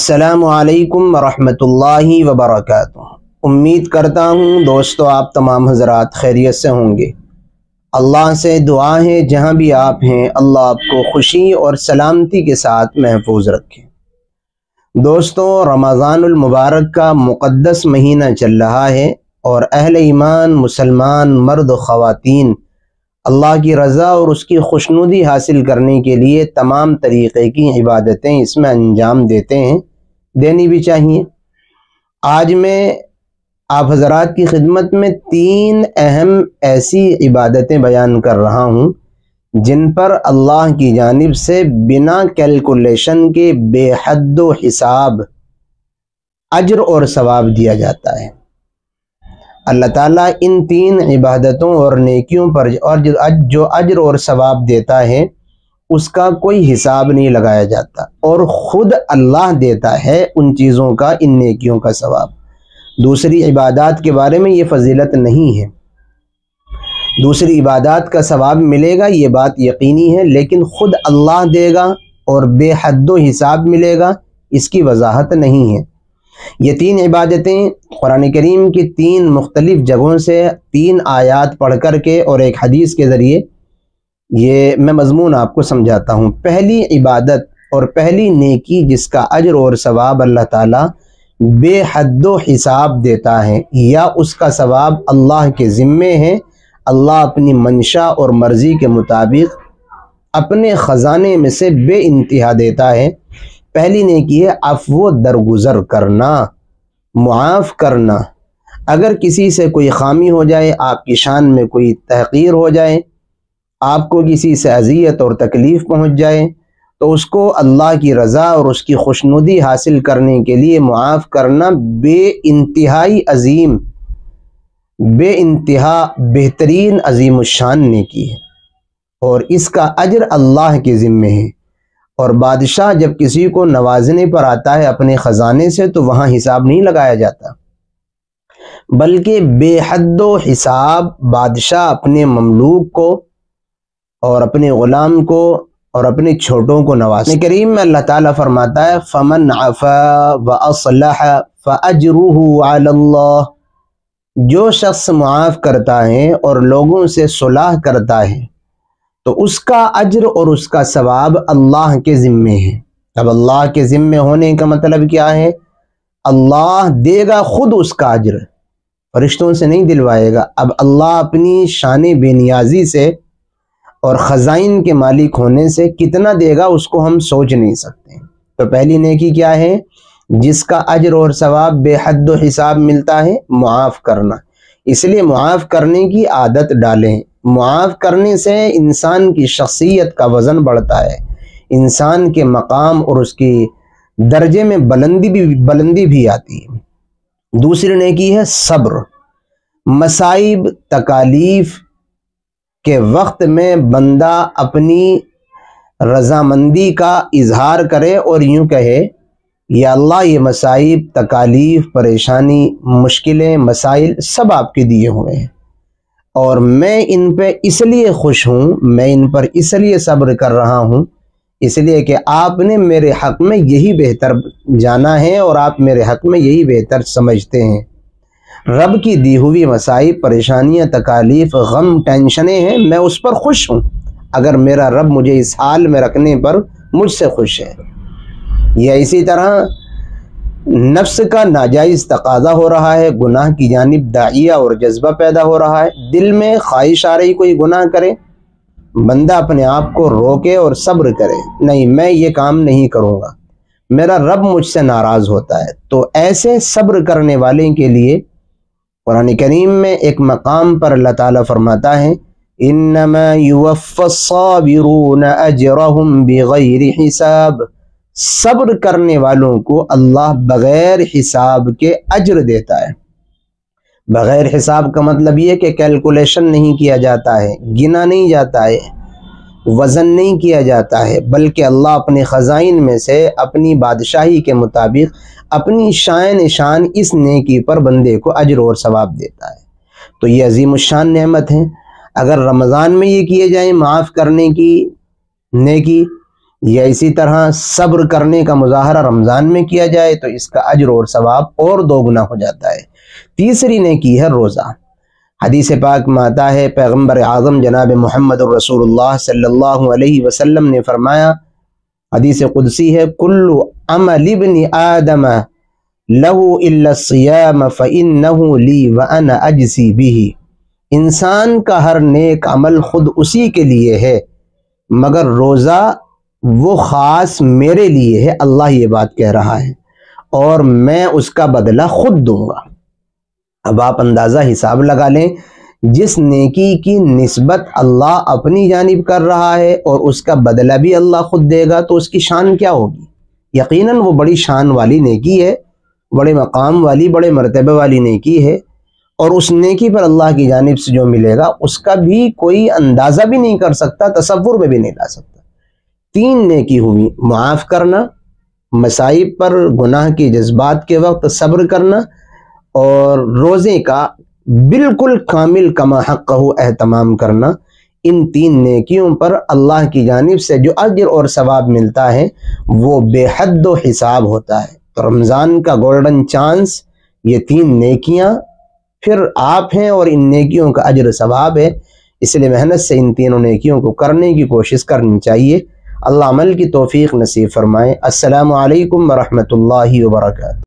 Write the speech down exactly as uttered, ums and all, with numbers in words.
अस्सलामु अलैकुम वरहमतुल्लाहि वबरकातुह। उम्मीद करता हूँ दोस्तों आप तमाम हज़रात खैरियत से होंगे। अल्लाह से दुआ है जहाँ भी आप हैं अल्लाह आपको खुशी और सलामती के साथ महफूज रखे। दोस्तों रमज़ानुल मुबारक का मुक़द्दस महीना चल रहा है और अहले ईमान मुसलमान मर्द ख़वातीन अल्लाह की रज़ा और उसकी खुशनुदी हासिल करने के लिए तमाम तरीक़े की इबादतें इसमें अंजाम देते हैं, देनी भी चाहिए। आज मैं आप हज़रात की खिदमत में तीन अहम ऐसी इबादतें बयान कर रहा हूँ जिन पर अल्लाह की जानिब से बिना कैलकुलेशन के बेहद हिसाब अज्र और सवाब दिया जाता है। अल्लाह ताला इन तीन इबादतों और नेकियों पर और जो अज्र और सवाब देता है उसका कोई हिसाब नहीं लगाया जाता और ख़ुद अल्लाह देता है उन चीज़ों का, इन नेकियों का सवाब। दूसरी इबादत के बारे में ये फजीलत नहीं है, दूसरी इबादत का सवाब मिलेगा ये बात यकीनी है, लेकिन ख़ुद अल्लाह देगा और बेहद हिसाब मिलेगा इसकी वजाहत नहीं है। ये तीन इबादतें कुरान करीम की तीन मुख्तलिफ जगहों से तीन आयात पढ़ कर के और एक हदीस के ज़रिए ये मैं मज़मून आपको समझाता हूँ। पहली इबादत और पहली नेकी जिसका अज्र और सवाब अल्लाह ताला बेहद हिसाब देता है या उसका सवाब अल्लाह के ज़िम्मे है, अल्लाह अपनी मंशा और मर्ज़ी के मुताबिक अपने ख़जाने में से बे इंतहा देता है। पहली नेकी है अफ़्व दरगुज़र करना, मुआफ़ करना। अगर किसी से कोई ख़ामी हो जाए, आपकी शान में कोई तहक़ीर हो जाए, आपको किसी से अज़ियत और तकलीफ़ पहुँच जाए तो उसको अल्लाह की रज़ा और उसकी खुशनुदी हासिल करने के लिए मुआफ़ करना बे इंतहाई अज़ीम, बे इंतहा बेहतरीन अज़ीमुश्शान नेकी है और इसका अज्र अल्लाह के ज़िम्मे है। और बादशाह जब किसी को नवाजने पर आता है अपने ख़जाने से तो वहाँ हिसाब नहीं लगाया जाता, बल्कि बेहद हिसाब बादशाह अपने ममलूक को और अपने ग़ुलाम को और अपने छोटों को नवाज़ने। करीम में अल्लाह ताला फरमाता है फ़मन अफ़ा व अस्लह फ़अज्रुहु अलल्लाह। जो शख्स मुआफ़ करता है और लोगों से सुलह करता है तो उसका अज्र और उसका सवाब अल्लाह के ज़िम्मे है। अब अल्लाह के ज़िम्मे होने का मतलब क्या है? अल्लाह देगा खुद उसका अज्र, फरिश्तों से नहीं दिलवाएगा। अब अल्लाह अपनी शान बेनियाजी से और ख़ज़ाइन के मालिक होने से कितना देगा उसको हम सोच नहीं सकते। तो पहली नेकी क्या है जिसका अज्र और सवाब बेहद हिसाब मिलता है? मुआफ़ करना। इसलिए मुआफ़ करने की आदत डालें। मुआफ़ करने से इंसान की शख्सियत का वज़न बढ़ता है, इंसान के मकाम और उसकी दर्जे में बुलंदी भी बुलंदी भी आती है। दूसरी नेकी है सब्र। मसाइब तकालीफ के वक्त में बंदा अपनी रज़ामंदी का इजहार करे और यूँ कहे या अल्लाह ये मसाइब तकालीफ परेशानी मुश्किलें मसाइल सब आपके दिए हुए हैं और मैं इन पे इसलिए खुश हूँ, मैं इन पर इसलिए सब्र कर रहा हूँ इसलिए कि आपने मेरे हक़ में यही बेहतर जाना है और आप मेरे हक़ में यही बेहतर समझते हैं। रब की दी हुई मसाइब परेशानियाँ तकालीफ गम टेंशनें हैं, मैं उस पर खुश हूँ अगर मेरा रब मुझे इस हाल में रखने पर मुझसे खुश है। या इसी तरह नफ्स का नाजायज़ तकाज़ा हो रहा है, गुनाह की जानिब दाइया और जज्बा पैदा हो रहा है, दिल में ख्वाहिश आ रही कोई गुनाह करे, बंदा अपने आप को रोके और सब्र करे, नहीं मैं ये काम नहीं करूँगा, मेरा रब मुझसे नाराज़ होता है। तो ऐसे सब्र करने वाले के लिए कुरान करीम में एक मकाम पर अल्लाह ताला फरमाता है इन्नमा युवफ़्फ़स्साबिरून अजरहुम बिग़ैरि हिसाब। सब्र करने वालों को अल्लाह बग़ैर हिसाब के अज्र देता है। बग़ैर हिसाब का मतलब ये कि कैलकुलेशन नहीं किया जाता है, गिना नहीं जाता है, वज़न नहीं किया जाता है, बल्कि अल्लाह अपने ख़ज़ाइन में से अपनी बादशाही के मुताबिक अपनी शान शान इस नेकी पर बंदे को अज्र और सवाब देता है। तो ये अज़ीमुश्शान नेमत है। अगर रमज़ान में ये किए जाए माफ़ करने की नेकी یا اسی طرح صبر کرنے کا مظاہرہ رمضان میں کیا جائے تو اس کا اجر اور ثواب اور دو گنا ہو جاتا ہے۔ تیسری نیکی ہے روزہ۔ حدیث پاک میں آتا ہے، پیغمبر اعظم جناب محمد رسول اللہ صلی اللہ علیہ وسلم نے فرمایا، حدیث قدسی ہے، کل عمل ابن آدم لہ الا الصیام فإنہ لی وانا اجزی بہ۔ انسان کا ہر نیک عمل خود اسی کے لیے ہے مگر روزہ وہ خاص میرے لیے ہے، اللہ یہ بات کہہ رہا ہے، اور میں اس کا بدلہ خود دوں گا۔ اب آپ اندازہ حساب لگا لیں، جس نیکی کی نسبت اللہ اپنی جانب کر رہا ہے اور اس کا بدلہ بھی اللہ خود دے گا تو اس کی شان کیا ہوگی؟ یقیناً وہ بڑی شان والی نیکی ہے، بڑے مقام والی، بڑے مرتبہ والی نیکی ہے، اور اس نیکی پر اللہ کی جانب سے جو ملے گا اس کا بھی کوئی اندازہ بھی نہیں کر سکتا، تصور میں بھی نہیں لا سکتا۔ تین نیکی ہوئی، معاف کرنا، مصائب پر گناہ کے جذبات کے وقت صبر کرنا، اور روزے کا بالکل کامل کما حقہ اہتمام کرنا۔ ان تین نیکیوں پر اللہ کی جانب سے جو اجر اور ثواب ملتا ہے وہ بے حد و حساب ہوتا ہے۔ تو رمضان کا گولڈن چانس یہ تین نیکیاں، پھر آپ ہیں اور ان نیکیوں کا اجر ثواب ہے، اس لیے محنت سے ان تینوں نیکیوں کو کرنے کی کوشش کرنی چاہیے۔ اللہ عمل کی توفیق نصیب فرمائے۔ السلام علیکم ورحمۃ اللہ وبرکاتہ۔